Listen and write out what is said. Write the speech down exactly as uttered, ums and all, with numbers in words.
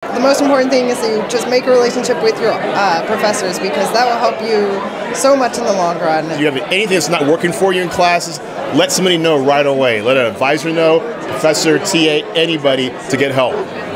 the most important thing is that you just make a relationship with your uh, professors, because that will help you so much in the long run. If you have anything that's not working for you in classes, let somebody know right away. Let an advisor know, professor, T A, anybody, to get help.